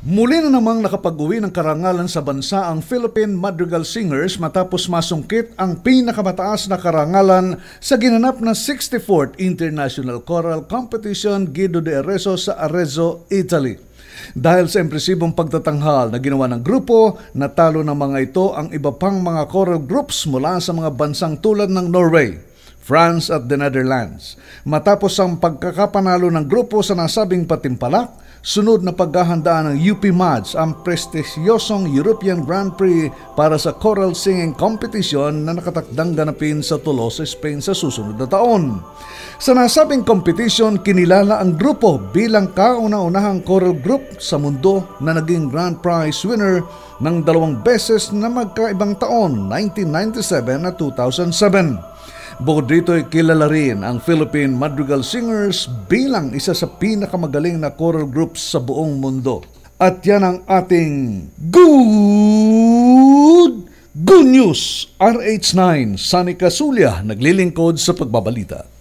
Muli na namang nakapag-uwi ng karangalan sa bansa ang Philippine Madrigal Singers matapos masungkit ang pinakamataas na karangalan sa ginanap na 64th International Choral Competition Guido de Arezzo sa Arezzo, Italy. Dahil sa impresibong pagtatanghal na ginawa ng grupo, natalo ng mga ito ang iba pang mga choral groups mula sa mga bansang tulad ng Norway, France at the Netherlands. Matapos ang pagkakapanalo ng grupo sa nasabing patimpalak, sunod na paghahandaan ng UP Mads ang prestigyosong European Grand Prix para sa choral singing competition na nakatakdang ganapin sa Tolosa, Spain sa susunod na taon. Sa nasabing competition, kinilala ang grupo bilang kauna-unahang choral group sa mundo na naging Grand Prize winner ng 2 beses na magkaibang taon, 1997 at 2007. Bukod dito ay kilala rin ang Philippine Madrigal Singers bilang isa sa pinakamagaling na choral groups sa buong mundo. At yan ang ating Good News! RH9, Sunny Casulia, naglilingkod sa pagbabalita.